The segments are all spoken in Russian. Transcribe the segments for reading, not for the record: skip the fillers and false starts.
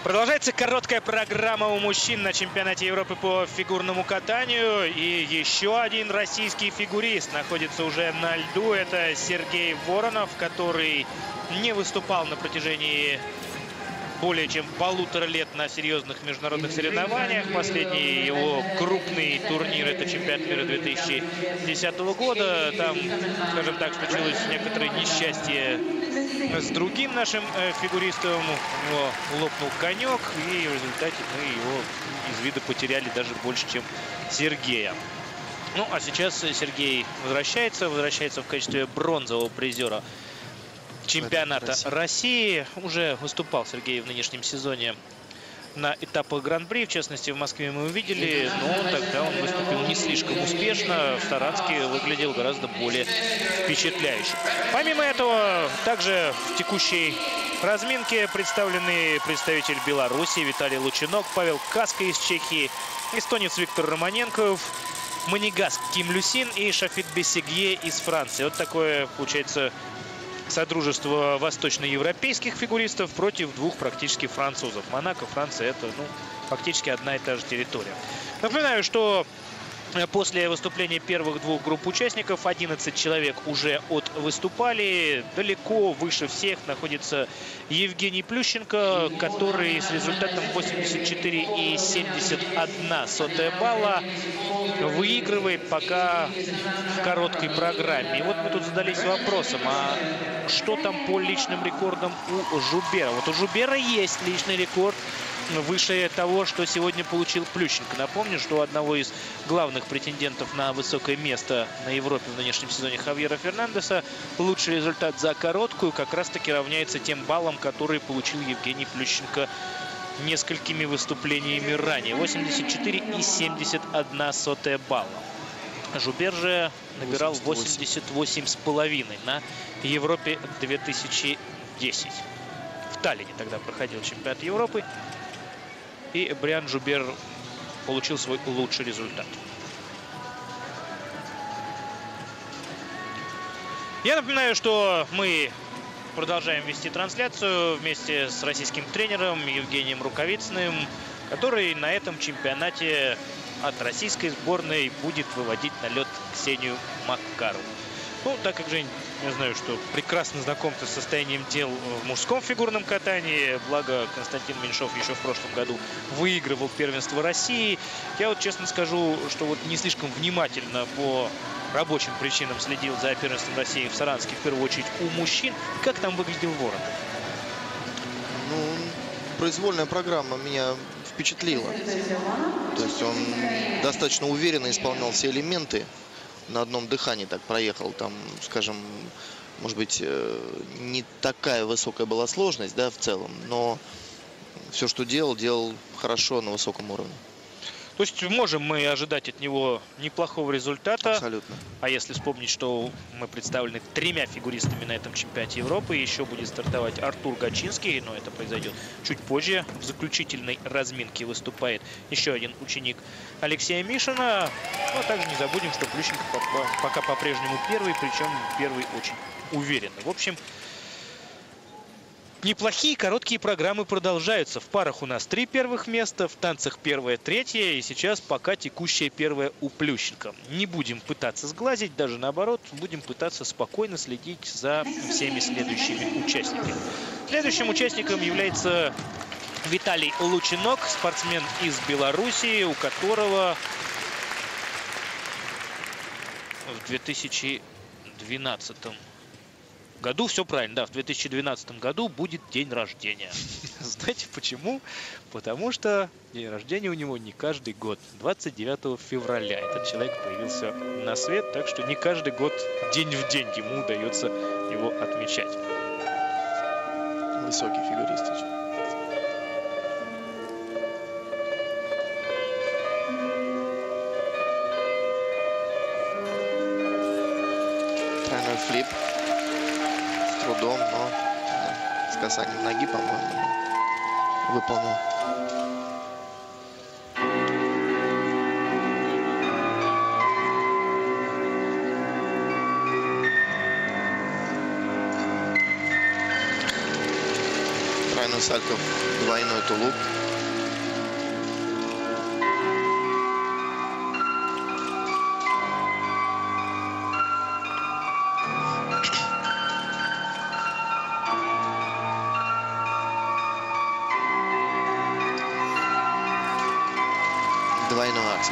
Продолжается короткая программа у мужчин на чемпионате Европы по фигурному катанию. И еще один российский фигурист находится уже на льду. Это Сергей Воронов, который не выступал на протяжении более чем 1,5 лет на серьезных международных соревнованиях. Последний его крупный турнир — это чемпионат мира 2010 года. Там, скажем так, случилось некоторое несчастье с другим нашим фигуристом. У него лопнул конек, и в результате мы его из вида потеряли даже больше, чем Сергея. Ну, а сейчас Сергей возвращается в качестве бронзового призера чемпионата России. Уже выступал Сергей в нынешнем сезоне на этапах Гран-при. В частности, в Москве мы увидели, но тогда он выступил не слишком успешно. В Саранске выглядел гораздо более впечатляюще. Помимо этого, также в текущей разминке представлены представитель Беларуси Виталий Лучинок, Павел Каска из Чехии, эстонец Виктор Романенков, манегаск Ким Люсин и Шафит Бесигье из Франции. Вот такое, получается, содружество восточноевропейских фигуристов против двух практически французов. Монако, Франция — это фактически одна и та же территория. Напоминаю, что после выступления первых двух групп участников 11 человек уже выступали. Далеко выше всех находится Евгений Плющенко, который с результатом 84,71 балла выигрывает пока в короткой программе. И вот мы тут задались вопросом, а что там по личным рекордам у Жубера? Вот у Жубера есть личный рекорд выше того, что сегодня получил Плющенко. Напомню, что у одного из главных претендентов на высокое место на Европе в нынешнем сезоне, Хавьера Фернандеса, лучший результат за короткую как раз-таки равняется тем баллам, которые получил Евгений Плющенко несколькими выступлениями ранее. 84,71 балла. Жубер же набирал 88,5 на Европе 2010. В Таллине тогда проходил чемпионат Европы, и Бриан Жубер получил свой лучший результат. Я напоминаю, что мы продолжаем вести трансляцию вместе с российским тренером Евгением Рукавицыным, который на этом чемпионате от российской сборной будет выводить на лед Ксению Макарову. Ну, так как Жень, я знаю, что прекрасно знаком с состоянием дел в мужском фигурном катании, благо Константин Меньшов еще в прошлом году выигрывал первенство России, я вот честно скажу, что вот не слишком внимательно по рабочим причинам следил за первенством России в Саранске, в первую очередь у мужчин. Как там выглядел Воронов? Ну, произвольная программа меня впечатлила. То есть он достаточно уверенно исполнял все элементы. На одном дыхании так проехал. Там, скажем, может быть, не такая высокая была сложность, да, в целом. Но все, что делал хорошо на высоком уровне. То есть можем мы ожидать от него неплохого результата. Абсолютно. А если вспомнить, что мы представлены 3 фигуристами на этом чемпионате Европы, еще будет стартовать Артур Гачинский, но это произойдет чуть позже. В заключительной разминке выступает еще один ученик Алексея Мишина. Но также не забудем, что Плющенко пока по-прежнему первый, причем первый очень уверенно. В общем, неплохие короткие программы продолжаются. В парах у нас 3 первых места, в танцах 1-е, 3-е, и сейчас пока текущее 1-е у Плющенко. Не будем пытаться сглазить, даже наоборот, будем пытаться спокойно следить за всеми следующими участниками. Следующим участником является Виталий Лучинок, спортсмен из Белоруссии, у которого в 2012 году, все правильно, да, в 2012 году будет день рождения. Знаете почему? Потому что день рождения у него не каждый год. 29 февраля этот человек появился на свет, так что не каждый год день в день ему удается его отмечать. Высокий фигурист. Тройной флип. Трудом, но с касанием ноги, по-моему, выполнил. Тройной сальто, двойной тулуп. Двойной аксель.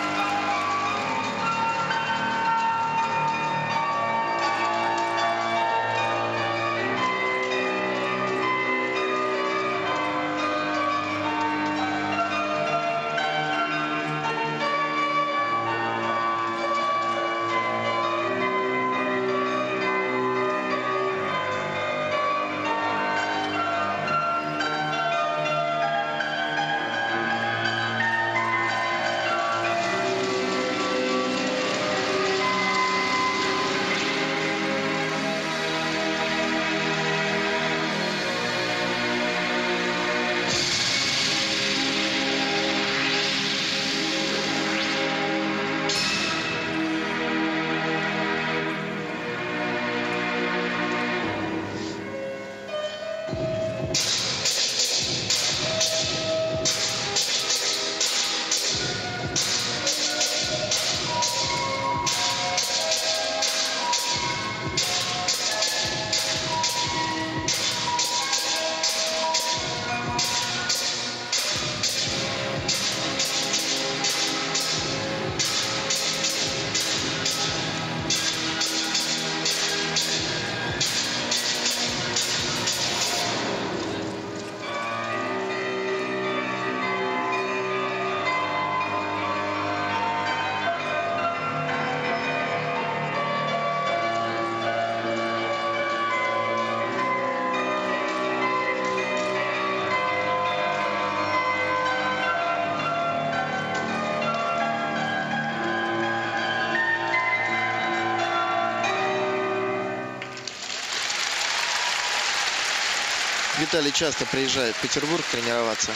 Виталий часто приезжает в Петербург тренироваться.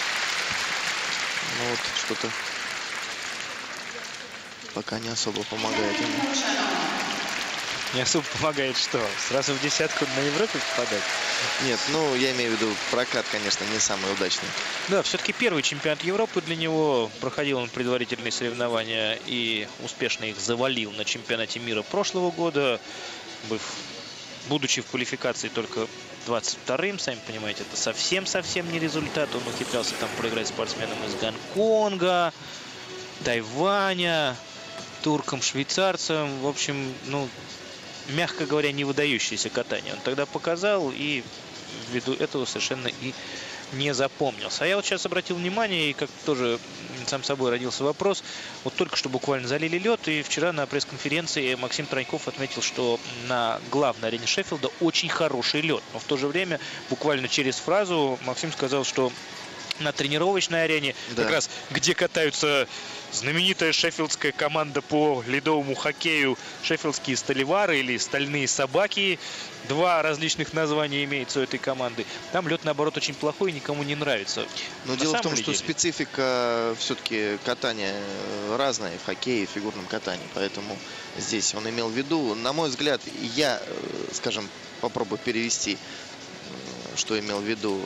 Ну вот что-то пока не особо помогает ему. Не особо помогает что? Сразу в десятку на Европе попадать? Нет, ну я имею в виду прокат, конечно, не самый удачный. Да, все-таки первый чемпионат Европы для него. Проходил он предварительные соревнования и успешно их завалил на чемпионате мира прошлого года. Будучи в квалификации только 22-м, сами понимаете, это совсем не результат. Он ухитрялся там проиграть спортсменам из Гонконга, Тайваня, туркам, швейцарцам. В общем, ну, мягко говоря, не выдающееся катание он тогда показал, и ввиду этого совершенно и не запомнился. А я вот сейчас обратил внимание, и как тоже сам собой родился вопрос, вот только что буквально залили лед, и вчера на пресс-конференции Максим Троньков отметил, что на главной арене Шеффилда очень хороший лед. Но в то же время, буквально через фразу, Максим сказал, что на тренировочной арене, да, как раз где катаются знаменитая шеффилдская команда по ледовому хоккею, шеффилдские сталевары или стальные собаки, два различных названия имеется у этой команды, там лед, наоборот, очень плохой и никому не нравится. Но дело в том, что специфика все-таки катания разная в хоккее и в фигурном катании, поэтому здесь он имел в виду, на мой взгляд, я, скажем, попробую перевести, что имел в виду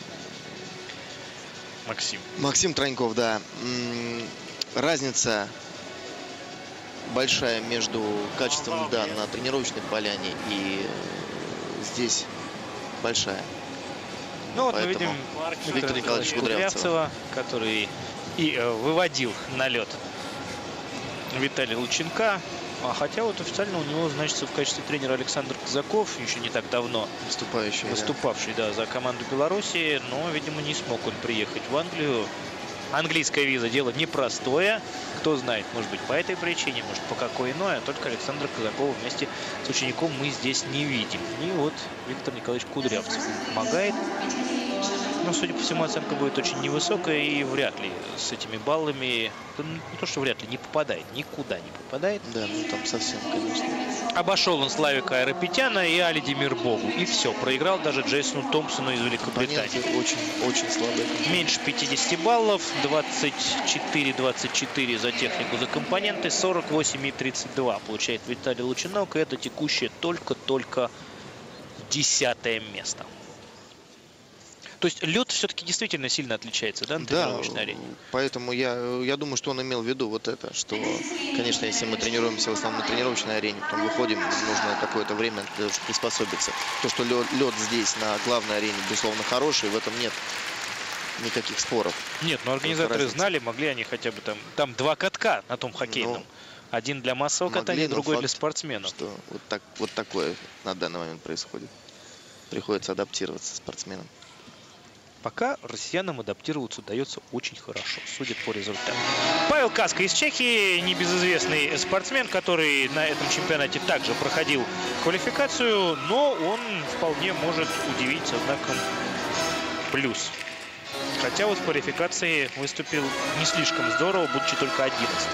Максим Троньков, да. Разница большая между качеством льда на тренировочной поляне и здесь большая. Ну вот поэтому мы видим Виктора Николаевича Кудрявцева, который и выводил на лед Виталия Лученка. Хотя вот официально у него значится в качестве тренера Александр Казаков, еще не так давно выступавший, да, за команду Беларуси, но, видимо, не смог он приехать в Англию. Английская виза — дело непростое. Кто знает, может быть, по этой причине, может, по какой иной, а только Александра Казакова вместе с учеником мы здесь не видим. И вот Виктор Николаевич Кудрявцев помогает. Но, судя по всему, оценка будет очень невысокая, и вряд ли с этими баллами, не то что вряд ли, не попадает, никуда не попадает. Да, ну там совсем, конечно. Обошел он Славика Айрапетяна и Али Демирбогу. И все, проиграл даже Джейсону Томпсону из Великобритании. Очень слабый. Меньше 50 баллов, 24-24 за технику, за компоненты, 48,32 получает Виталий Лученок. И это текущее только 10-е место. То есть лед все-таки действительно сильно отличается, да, на тренировочной арене? Поэтому я думаю, что он имел в виду вот это, что, конечно, если мы тренируемся в основном на тренировочной арене, потом выходим, нужно какое-то время приспособиться. То, что лед здесь на главной арене, безусловно, хороший, в этом нет никаких споров. Нет, но организаторы знали, могли они хотя бы там два катка на том хоккейном. Один для массового катания, другой для спортсменов. Что вот такое на данный момент происходит. Приходится адаптироваться спортсменам. Пока россиянам адаптироваться удается очень хорошо, судя по результатам. Павел Каска из Чехии, небезызвестный спортсмен, который на этом чемпионате также проходил квалификацию, но он вполне может удивить со знаком плюс. Хотя вот в квалификации выступил не слишком здорово, будучи только 11-м.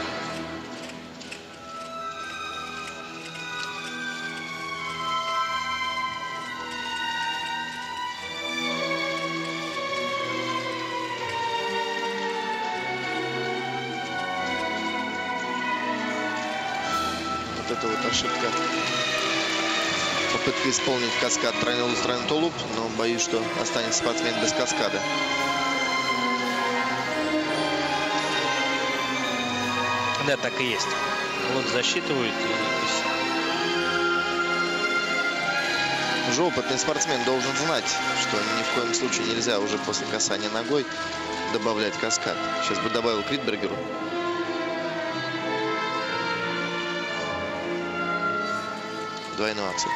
Вот это вот ошибка. Попытка исполнить каскад тройной тулуп, но боюсь, что останется спортсмен без каскада. Да, так и есть. Вот засчитывают. Уже опытный спортсмен должен знать, что ни в коем случае нельзя уже после касания ногой добавлять каскад. Сейчас бы добавил Критбергеру. Двойной аксель.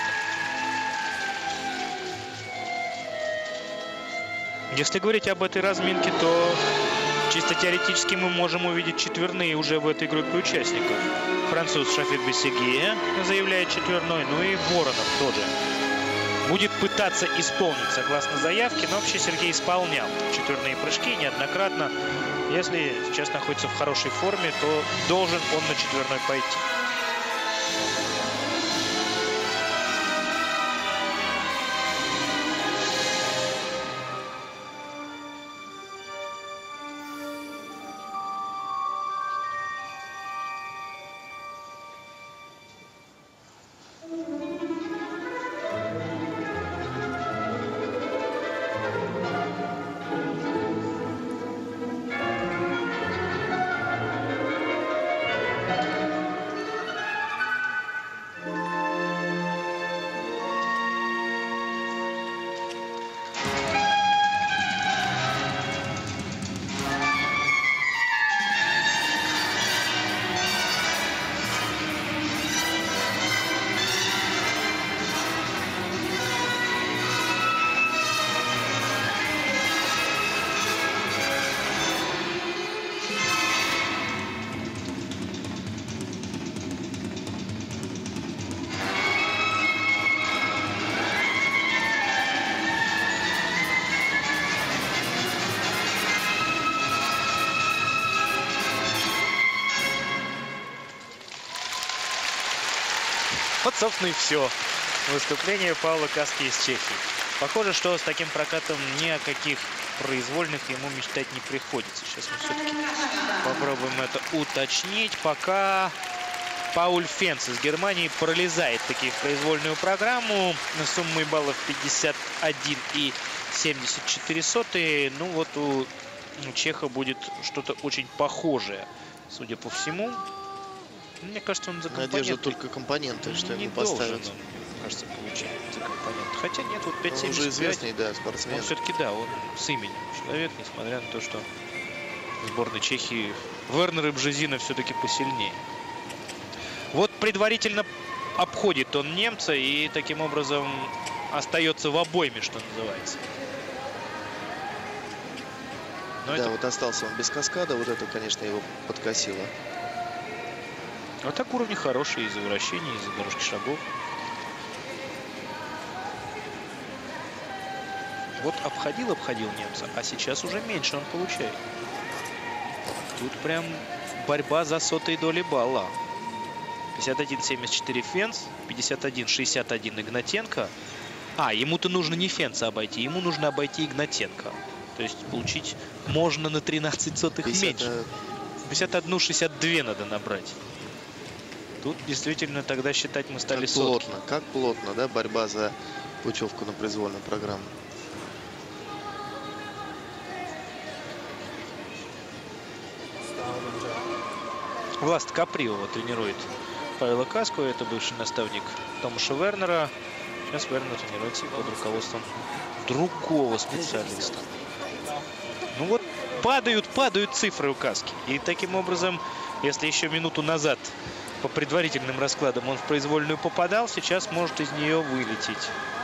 Если говорить об этой разминке, то чисто теоретически мы можем увидеть четверные уже в этой группе участников. Француз Шафик Бессегие заявляет четверной, ну и Воронов тоже будет пытаться исполнить согласно заявке, но вообще Сергей исполнял четверные прыжки неоднократно. Если сейчас находится в хорошей форме, то должен он на четверной пойти. Вот, собственно, и все. Выступление Павла Каски из Чехии. Похоже, что с таким прокатом ни о каких произвольных ему мечтать не приходится. Сейчас мы все-таки попробуем это уточнить. Пока Пауль Фенц из Германии пролезает таки в произвольную программу суммой баллов 51,74. Ну вот у чеха будет что-то очень похожее, судя по всему. Мне кажется, он за компоненты... Надежда только компоненты, что ему поставят. Он, кажется, получить за компоненты. Хотя нет, вот 5,75. Он уже известный, да, спортсмен. Он все-таки, да, он с именем человек, несмотря на то, что в сборной Чехии Вернер и Бжезина все-таки посильнее. Вот предварительно обходит он немца и таким образом остается в обойме, что называется. Но да, это... вот остался он без каскада, вот это, конечно, его подкосило. А так уровни хорошие из-за вращений, из-за дорожки шагов. Вот обходил немца, а сейчас уже меньше он получает. Тут прям борьба за сотые доли балла. 51,74 Фенц, 51,61 Игнатенко. А, ему-то нужно не Фенца обойти, ему нужно обойти Игнатенко. То есть получить можно на 13 сотых меньше. 51,62 надо набрать. Тут действительно тогда считать мы стали сотки. Как плотно, да, борьба за путевку на произвольную программу. Власта Каприова тренирует Павела Каску. Это бывший наставник Томаша Вернера. Сейчас Вернер тренируется под руководством другого специалиста. Ну вот падают цифры у Каски. И таким образом, если еще минуту назад по предварительным раскладам он в произвольную попадал, сейчас может из нее вылететь.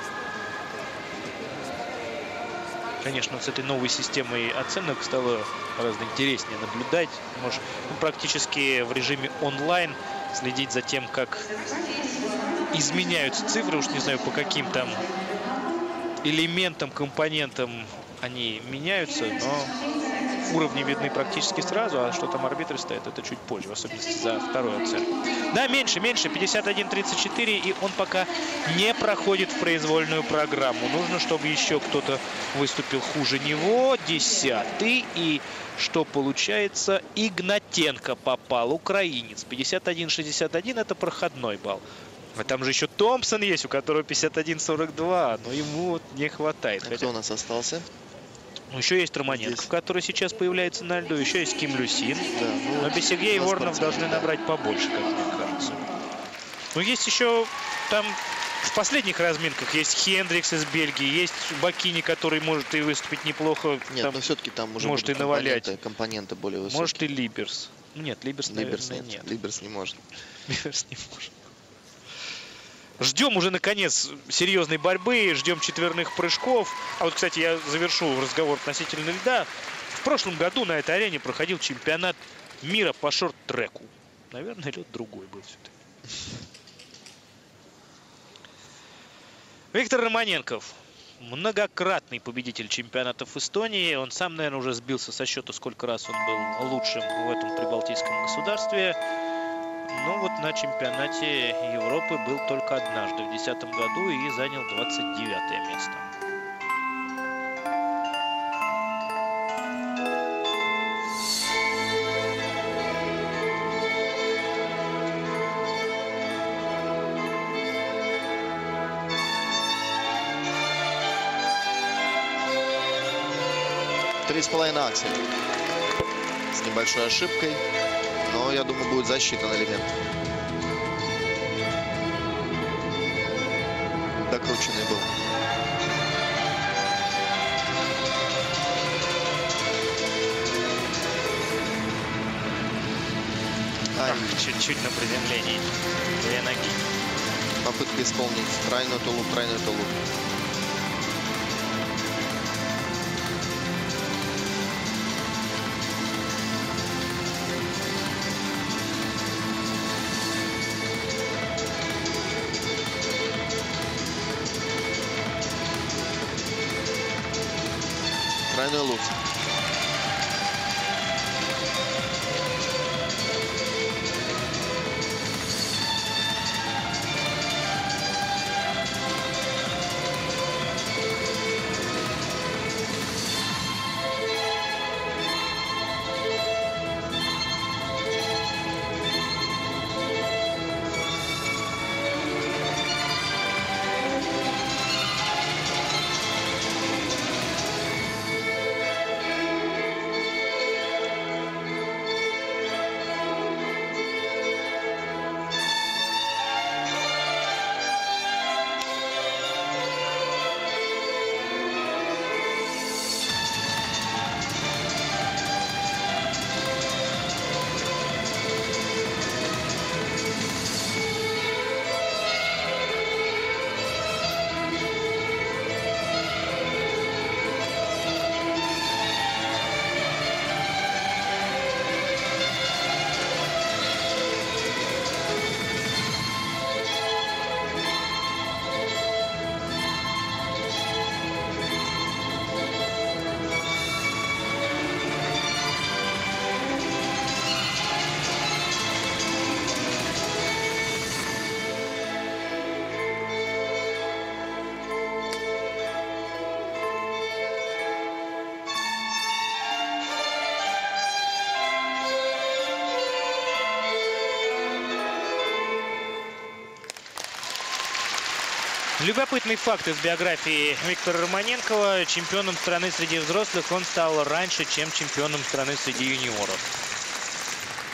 Конечно, с этой новой системой оценок стало гораздо интереснее наблюдать. Может, практически в режиме онлайн следить за тем, как изменяются цифры. Уж не знаю, по каким там элементам, компонентам они меняются, но уровни видны практически сразу, а что там арбитры стоят, это чуть позже, в особенности за вторую оценку. Да, меньше, 51-34, и он пока не проходит в произвольную программу. Нужно, чтобы еще кто-то выступил хуже него, 10-й, и что получается, Игнатенко попал, украинец. 51-61 это проходной балл. А там же еще Томпсон есть, у которого 51-42, но ему вот не хватает. А кто у нас остался? Ну, еще есть Романенков, который сейчас появляется на льду. Еще есть Ким Люсин. Да, ну, но Бесегей и Воронов должны набрать побольше, как мне кажется. Но есть еще там в последних разминках есть Хендрикс из Бельгии, есть Бакини, который может и выступить неплохо. Нет, там, но все-таки там уже может и навалять. Компоненты более высокие. Может и Либерс. Нет, Либерс, наверное, нет. Либерс не может. Либерс не может. Ждем уже, наконец, серьезной борьбы, ждем четверных прыжков. А вот, кстати, я завершу разговор относительно льда. В прошлом году на этой арене проходил чемпионат мира по шорт-треку. Наверное, лед другой был все-таки. Виктор Романенков. Многократный победитель чемпионатов Эстонии. Он сам, наверное, уже сбился со счета, сколько раз он был лучшим в этом прибалтийском государстве. Но вот на чемпионате Европы был только однажды в 2010 году и занял 29-е место. Три с половиной аксель. С небольшой ошибкой. Но, я думаю, будет засчитан элемент. Докрученный был. Чуть-чуть на приземлении. Две ноги. Попытка исполнить тройной тулуп, тройной тулуп. Тройной луз. Любопытный факт из биографии Виктора Романенкова. Чемпионом страны среди взрослых он стал раньше, чем чемпионом страны среди юниоров.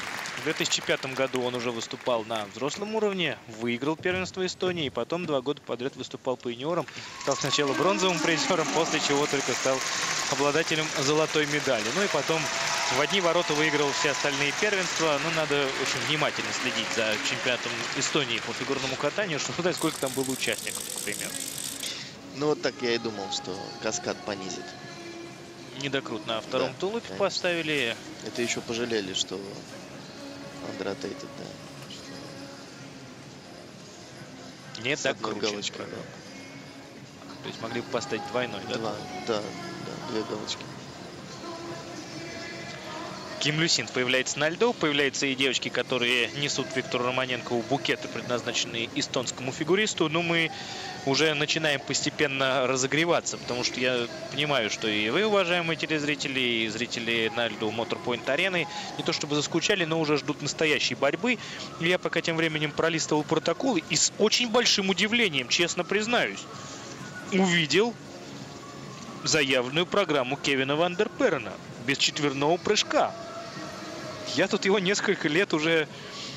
В 2005 году он уже выступал на взрослом уровне, выиграл первенство Эстонии, и потом 2 года подряд выступал по юниорам. Стал сначала бронзовым призером, после чего только стал обладателем золотой медали. Ну и потом в одни ворота выиграл все остальные первенства. Ну, надо очень внимательно следить за чемпионатом Эстонии по фигурному катанию, чтобы узнать, сколько там было участников, к примеру. Ну, вот так я и думал, что каскад понизит. Недокрут на втором тулупе конечно. поставили. Это еще пожалели, что underrotated, да. Не С так одной круче. галочкой, да. То есть могли бы поставить двойной, да? Да, 2 галочки. Ким Люсин появляется на льду. Появляются и девочки, которые несут Виктору Романенкову букеты, предназначенные эстонскому фигуристу. Но мы уже начинаем постепенно разогреваться, потому что я понимаю, что и вы, уважаемые телезрители, и зрители на льду Motorpoint арены, не то чтобы заскучали, но уже ждут настоящей борьбы. И я пока тем временем пролистывал протоколы и с очень большим удивлением, честно признаюсь, увидел заявленную программу Кевина Ван дер Перена без четверного прыжка. Я тут его несколько лет уже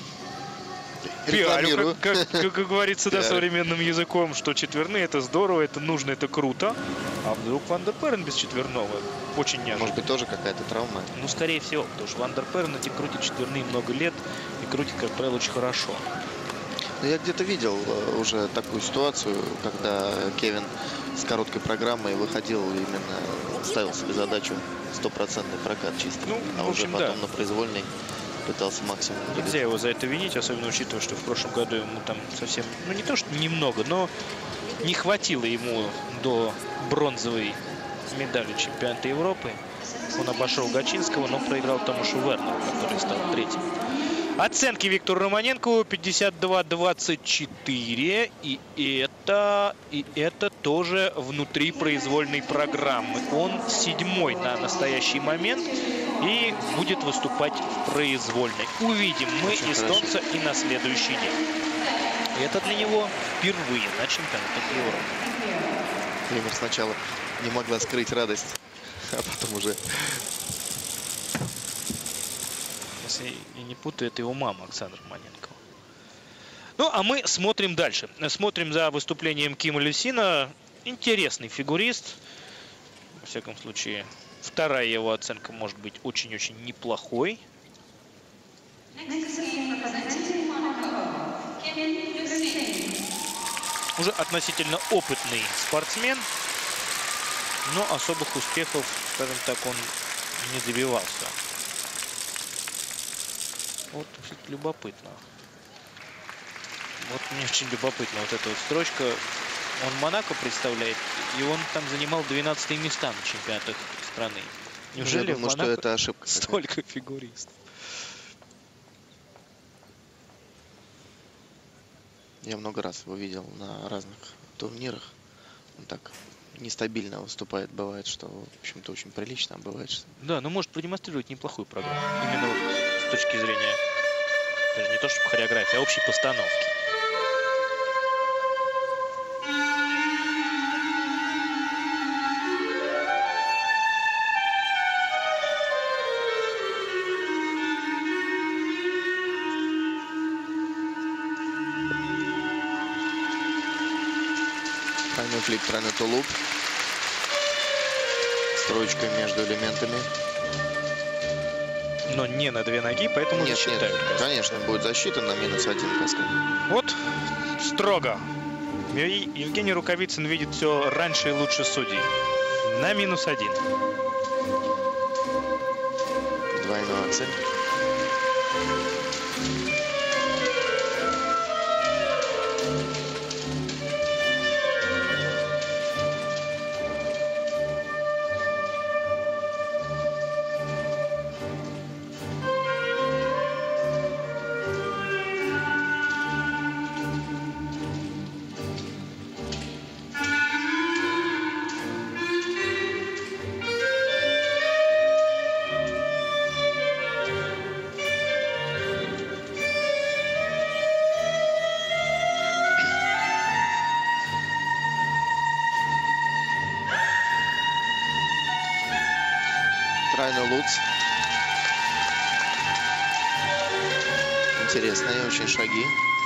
пиарю, как говорится, да, современным языком, что четверные — это здорово, это нужно, это круто. А вдруг Ван дер Перен без четверного? Очень неожиданно. Может быть, тоже какая-то травма? Ну, скорее всего, потому что Ван дер Перен эти крутит четверные много лет и крутит, как правило, очень хорошо. Ну, я где-то видел уже такую ситуацию, когда Кевин с короткой программой выходил, именно ставил себе задачу 100% прокат чистый. Ну, а в уже общем, потом да. на произвольной пытался максимум. Нельзя его за это винить, особенно учитывая, что в прошлом году ему там совсем, ну не то что немного, но не хватило ему до бронзовой медали чемпионата Европы. Он обошел Гачинского, но проиграл Томашу Вернеру, который стал третьим. Оценки Виктору Романенкову 52-24. И это тоже внутри произвольной программы. Он 7-й на настоящий момент и будет выступать в произвольной. Увидим мы очень эстонца и на следующий день. Это для него впервые на чемпионатах Европы. Кремер сначала не могла скрыть радость, а потом уже... Если я не путаю, это его мама, Оксана Романенкова. Ну, а мы смотрим дальше. Смотрим за выступлением Кима Люсина. Интересный фигурист. Во всяком случае, вторая его оценка может быть очень-очень неплохой. Уже относительно опытный спортсмен, но особых успехов, скажем так, он не добивался. Вот любопытно. Вот мне очень любопытно вот эта вот строчка. Он Монако представляет, и он там занимал 12-е места на чемпионатах страны. Неужели я думаю, в Монако что это ошибка столько фигуристов? Я много раз его видел на разных турнирах. Он так нестабильно выступает. Бывает, что, в общем-то, очень прилично, а бывает, что... Да, но может продемонстрировать неплохую программу. Именно вот с точки зрения, даже не то чтобы хореографии, а общей постановки. Тройной флип, тройной тулуп. Строечка между элементами. Но не на 2 ноги, поэтому Нет, засчитают. конечно, будет засчитан на -1 каскад. Вот строго. Евгений Рукавицын видит все раньше и лучше судей. На -1. Двойной аксель. Тройной луц. Интересные очень шаги.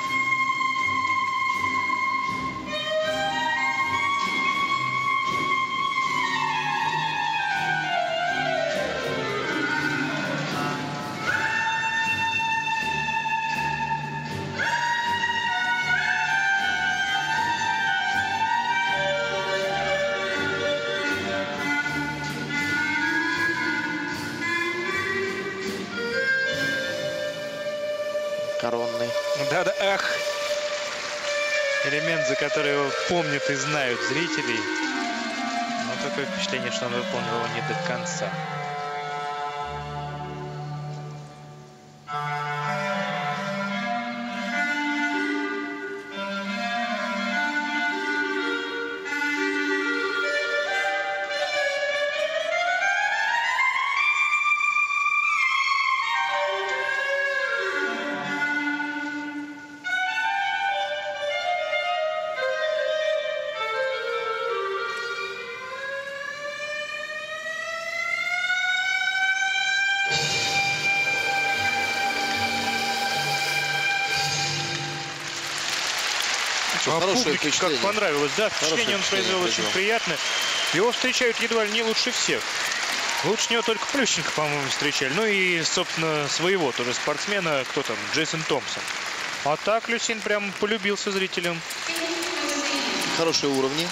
Коронный. Да-да, ах. Элемент, за который его помнят и знают зрители. Но такое впечатление, что он выполнил его не до конца. Хорошее Публике как впечатление. понравилось. Да, впечатление он произвел очень произвел. приятное. Его встречают едва ли не лучше всех. Лучше него только Плющенко, по-моему, встречали. Ну и, собственно, своего тоже спортсмена, кто там, Джейсон Томпсон. А так Люсин прям полюбился зрителям. Хорошие уровни.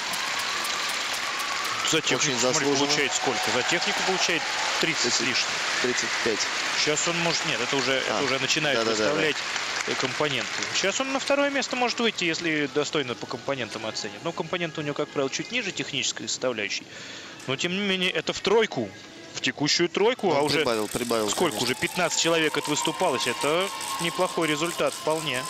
За технику, Очень смотри, заслуженно. получает сколько? За технику получает 30 с лишним. 35. Сейчас он может... Нет, это уже начинает да-да-да-да. выставлять компоненты. Сейчас он на второе место может выйти, если достойно по компонентам оценит. Но компоненты у него, как правило, чуть ниже технической составляющей. Но, тем не менее, это в тройку. В текущую тройку. Он а уже прибавил, сколько? конечно. Уже 15 человек это выступалось. Это неплохой результат вполне.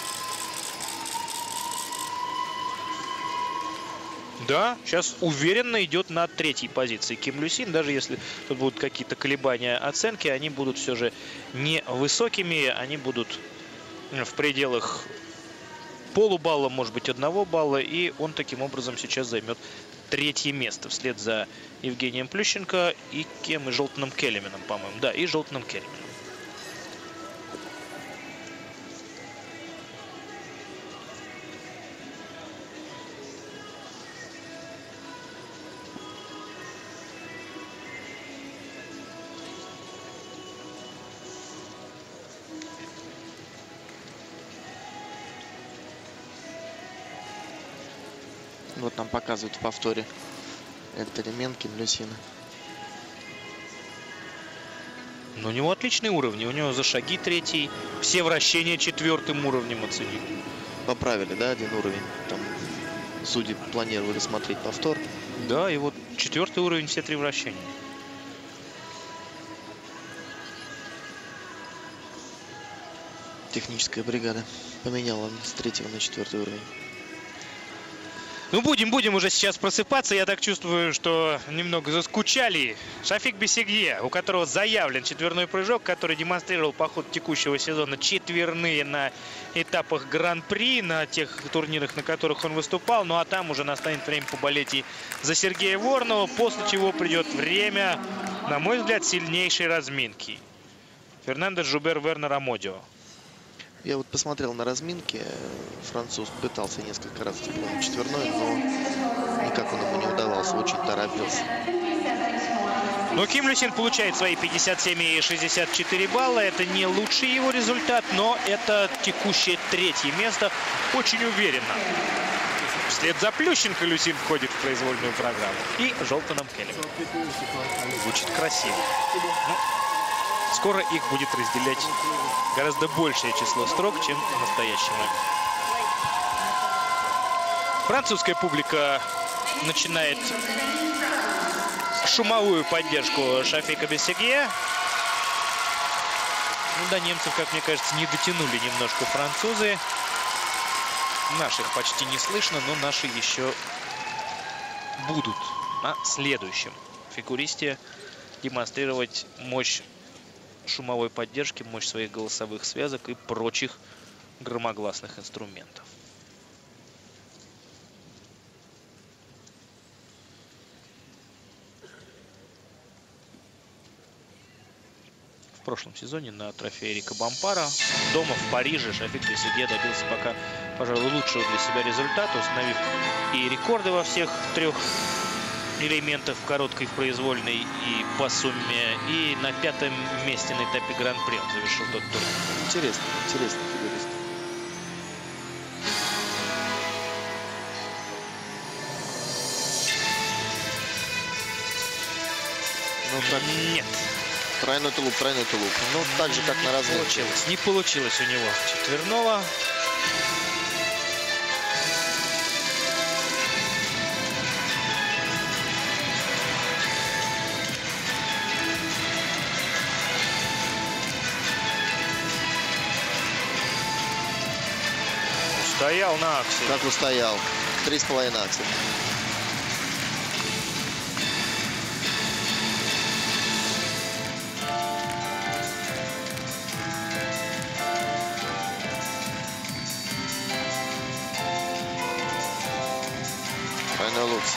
Да, сейчас уверенно идет на третьей позиции Ким Люсин. Даже если тут будут какие-то колебания оценки, они будут все же невысокими. Они будут в пределах полубалла, может быть, 1 балла. И он таким образом сейчас займет третье место вслед за Евгением Плющенко и кем? И Жолтаном Келлименом, по-моему. Да, и Жолтаном Келлименом. Вот нам показывают в повторе этот элемент Ким Люсина. Но у него отличный уровень. У него за шаги третий. Все вращения 4-м уровнем оценили. Поправили, да, 1 уровень. Там судьи планировали смотреть повтор. Да, и вот 4-й уровень, все 3 вращения. Техническая бригада поменяла с 3-го на 4-й уровень. Ну, будем уже сейчас просыпаться. Я так чувствую, что немного заскучали. Шафик Бесегье, у которого заявлен четверной прыжок, который демонстрировал по ходу текущего сезона четверные на этапах Гран-при, на тех турнирах, на которых он выступал. Ну, а там уже настанет время поболеть и за Сергея Воронова, после чего придет время, на мой взгляд, сильнейшей разминки. Фернандо Жубер Вернер Амодио. Я вот посмотрел на разминке. Француз пытался несколько раз исполнить четверной, но никак он ему не удавался. Очень торопился. Но Ким Люсин получает свои 57 и 64 балла. Это не лучший его результат, но это текущее 3-е место. Очень уверенно. Вслед за Плющенко Люсин входит в произвольную программу. И Жолтаном Келлименом. Звучит красиво. Ну, скоро их будет разделять гораздо большее число строк, чем в настоящий момент. Французская публика начинает шумовую поддержку Шафика Бесегье. Ну, до немцев, как мне кажется, не дотянули немножко французы. Наших почти не слышно, но наши еще будут на следующем фигуристе демонстрировать мощь шумовой поддержки, мощь своих голосовых связок и прочих громогласных инструментов. прошлом сезоне на трофее Эрика Бампара. Дома в Париже Шафик Бесегье добился пока, пожалуй, лучшего для себя результата, установив и рекорды во всех трех элементах в короткой, в произвольной и по сумме. И на 5-м месте на этапе Гран-при он завершил тот тур. Интересно, интересно фигурист. Ну, так. Нет. Тройной тулуп, тройной тулуп. Ну, так же, как на разведке. Не получилось у него четверного. Устоял на аксель. Как устоял. 3,5 аксель. Тройной лукс.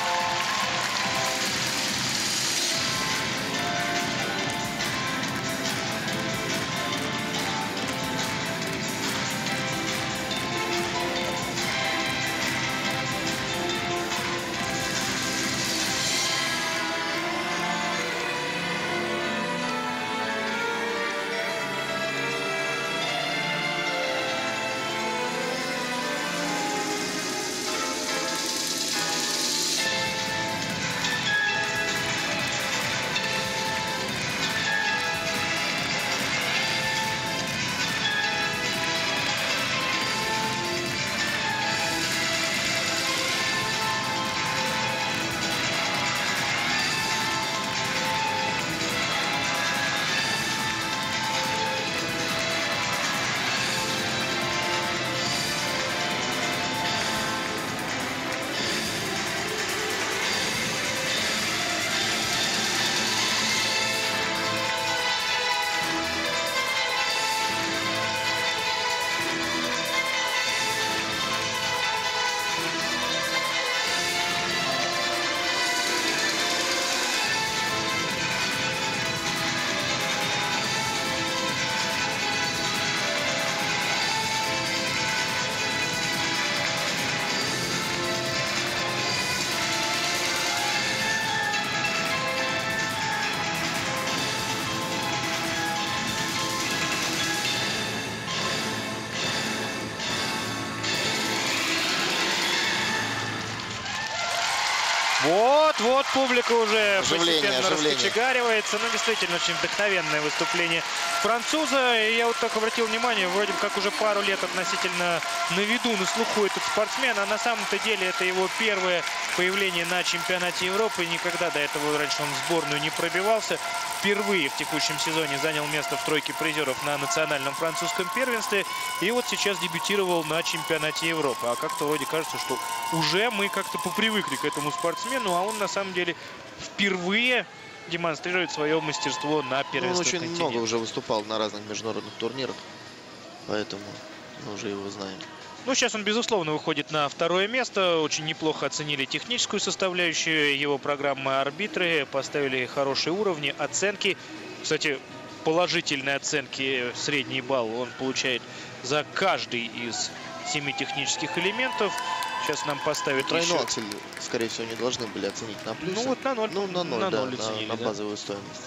Вот публика уже постепенно оживление. раскочегаривается. Ну, действительно, очень вдохновенное выступление француза. И я вот так обратил внимание, вроде как уже пару лет относительно на виду, на слуху этот спортсмен. А на самом-то деле это его первое появление на чемпионате Европы. Никогда до этого раньше он в сборную не пробивался. Впервые в текущем сезоне занял место в тройке призеров на национальном французском первенстве. И вот сейчас дебютировал на чемпионате Европы. А как-то вроде кажется, что уже мы как-то попривыкли к этому спортсмену, а он на самом деле впервые демонстрирует свое мастерство на первенстве континента. Он очень много уже выступал на разных международных турнирах, поэтому мы уже его знаем. Ну, сейчас он, безусловно, выходит на второе место. Очень неплохо оценили техническую составляющую его программы арбитры, поставили хорошие уровни, оценки. Кстати, положительные оценки, средний балл он получает за каждый из 7 технических элементов. Сейчас нам поставят тройной еще... аксель, скорее всего, не должны были оценить на плюс. Ну, вот на 0. Ну, на 0, на да, 0 оценили, на да. базовую стоимость.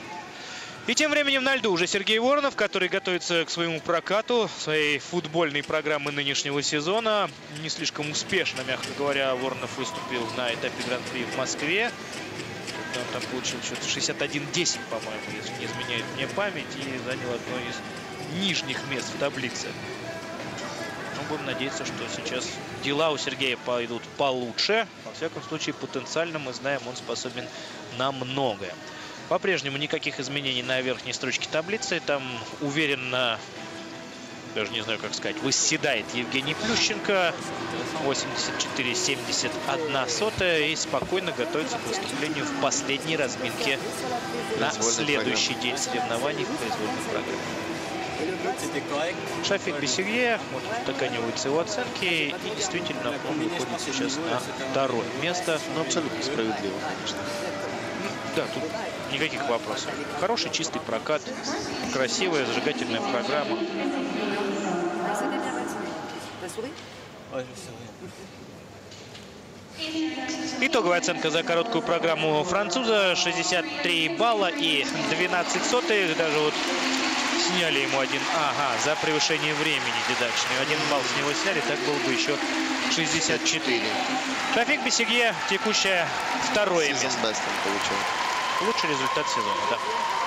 И тем временем на льду уже Сергей Воронов, который готовится к своему прокату своей футбольной программы нынешнего сезона. Не слишком успешно, мягко говоря, Воронов выступил на этапе Гран-при в Москве. Он там получил что-то 61-10, по-моему, если не изменяет мне память, и занял одно из нижних мест в таблице. Но будем надеяться, что сейчас дела у Сергея пойдут получше. Во всяком случае, потенциально, мы знаем, он способен на многое. По-прежнему никаких изменений на верхней строчке таблицы. Там уверенно, даже не знаю, как сказать, восседает Евгений Плющенко. 84,71 и спокойно готовится к выступлению в последней разминке на следующий день соревнований в произвольной программе. Шафик Бесегье, вот устаканиваются его оценки, и действительно он выходит сейчас на второе место. Ну, абсолютно справедливо, конечно. Да, тут никаких вопросов. Хороший чистый прокат, красивая зажигательная программа. Итоговая оценка за короткую программу француза 63 балла и 12 сотых. Даже вот сняли ему один. Ага, за превышение времени дедачный. 1 балл с него сняли, так было бы еще 64. Шафик Бессегье, текущее второе место. Лучший результат сезона, да.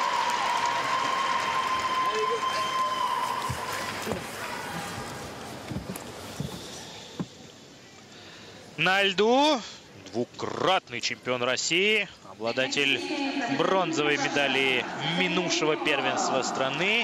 На льду двукратный чемпион России, обладатель бронзовой медали минувшего первенства страны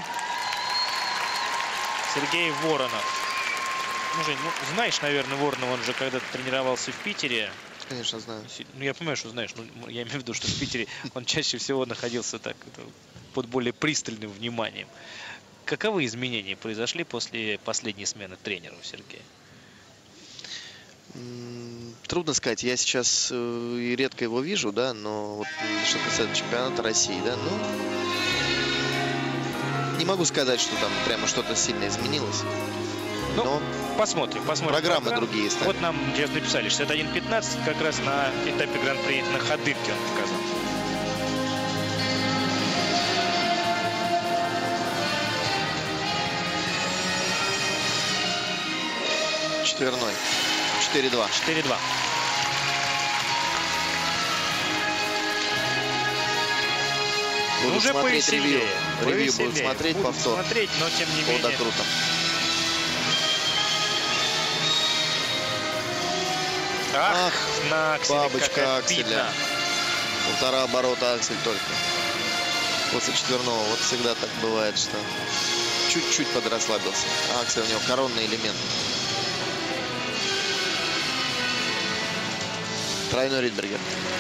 Сергей Воронов. Ну, Жень, ну, знаешь, наверное, Воронов, он же когда-то тренировался в Питере. Конечно, знаю. Ну, я понимаю, что знаешь, но я имею в виду, что в Питере он чаще всего находился так под более пристальным вниманием. Каковы изменения произошли после последней смены тренера у Сергея? Трудно сказать. Я сейчас редко его вижу, да, но вот, что касается чемпионата России, да, ну, не могу сказать, что там прямо что-то сильно изменилось. Ну, но посмотрим. Программы другие стали. Вот нам сейчас написали 61-15, как раз на этапе гран-при на Ходырке он показал. Четверной. 4-2. 4-2. Буду уже смотреть повеселее. Ревью будут смотреть, повтор. Смотреть, но тем не менее. Круто. Ах, на акселе, бабочка акселя. 1,5 оборота аксель только. После четверного. Вот всегда так бывает, что чуть-чуть подрасслабился. А аксель у него коронный элемент. Тройной Ридбергер.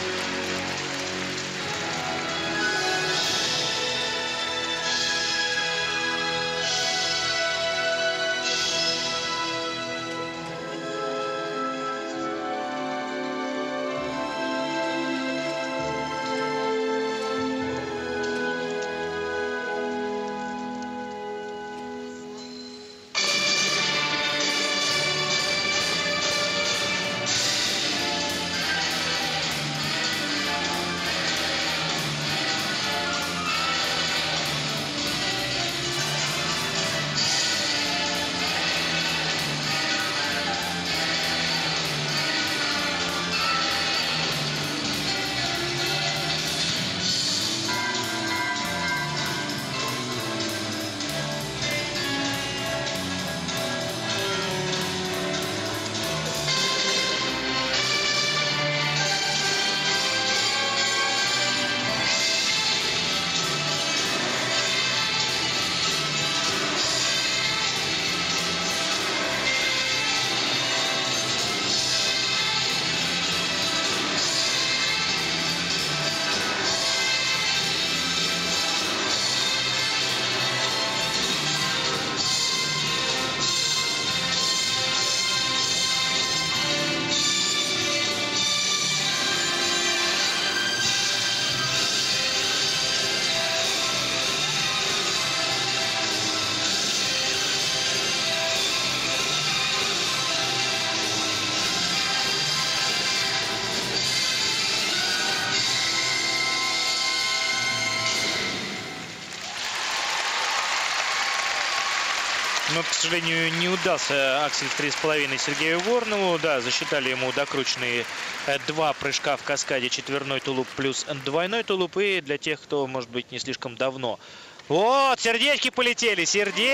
Но, к сожалению, не удался аксель в 3,5 Сергею Воронову. Да, засчитали ему докрученные 2 прыжка в каскаде, четверной тулуп плюс двойной тулуп. И для тех, кто, может быть, не слишком давно. Вот, сердечки полетели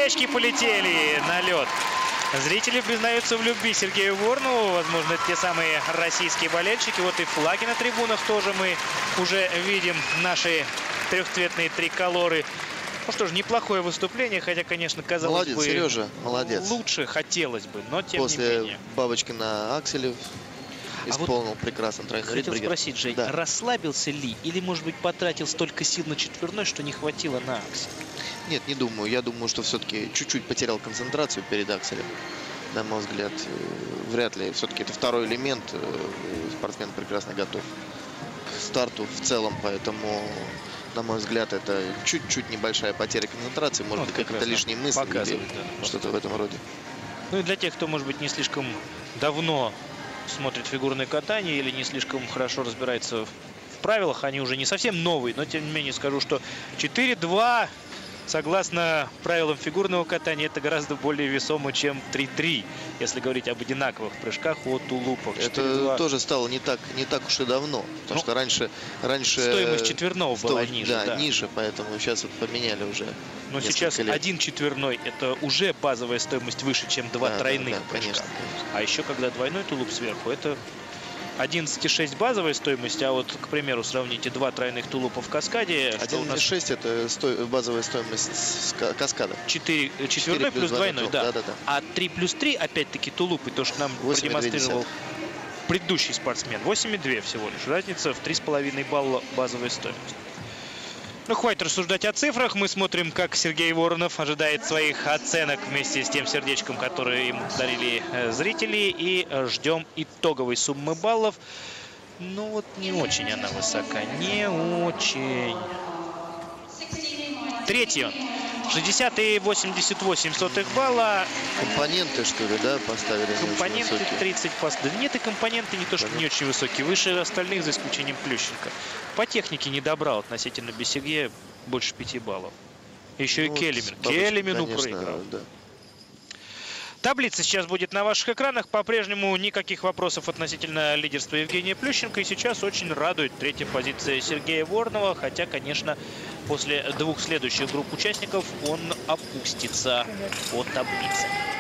на лед. Зрители признаются в любви Сергею Воронову. Возможно, это те самые российские болельщики. Вот и флаги на трибунах тоже мы уже видим. Наши трехцветные триколоры. Ну что ж, неплохое выступление, хотя, конечно, казалось бы, Сережа, молодец. Лучше хотелось бы, но тем После не менее. бабочки на акселе исполнил прекрасно тройной Ридбергер. Хотел спросить, Жень, да. Расслабился ли или, может быть, потратил столько сил на четверной, что не хватило на аксель? Нет, не думаю. Я думаю, что все-таки чуть-чуть потерял концентрацию перед акселем. На мой взгляд, вряд ли. Все-таки это второй элемент. Спортсмен прекрасно готов старту в целом, поэтому, на мой взгляд, это чуть-чуть небольшая потеря концентрации, может быть, какие-то лишние мысли или что-то в этом роде. Ну и для тех, кто, может быть, не слишком давно смотрит фигурное катание или не слишком хорошо разбирается в правилах, они уже не совсем новые, но тем не менее скажу, что 4-2, согласно правилам фигурного катания, это гораздо более весомо, чем 3-3, если говорить об одинаковых прыжках от тулупов. Это тоже стало не так уж и давно, потому что раньше стоимость четверного была ниже. Да, ниже, поэтому сейчас вот поменяли уже. Но сейчас лет. 1 четверной — это уже базовая стоимость выше, чем 2 тройных прыжка. Конечно. А еще когда двойной тулуп сверху, это 11,6 базовая стоимость, а вот, к примеру, сравните 2 тройных тулупа в каскаде. 1,6 это базовая стоимость каскада. 4 четверной плюс двойной, да. Да. А 3 плюс 3, опять-таки, тулупы, то, что нам продемонстрировал предыдущий спортсмен. 8,2 всего лишь. Разница в 3,5 балла базовой стоимости. Ну, хватит рассуждать о цифрах. Мы смотрим, как Сергей Воронов ожидает своих оценок вместе с тем сердечком, которое ему подарили зрители. И ждем итоговой суммы баллов. Ну, вот не очень она высока. Не очень. Третье. 60,88 балла. Компоненты, что ли, да, поставили? Компоненты 30 поставили. Да нет, и компоненты не то, что не очень высокие. Выше остальных, за исключением Плющенко. По технике не добрал относительно Бессегре больше 5 баллов. Еще и Келемин. Келемину проиграл. Да. Таблица сейчас будет на ваших экранах. По-прежнему никаких вопросов относительно лидерства Евгения Плющенко. И сейчас очень радует третья позиция Сергея Воронова. Хотя, конечно, после 2 следующих групп участников он опустится по таблице.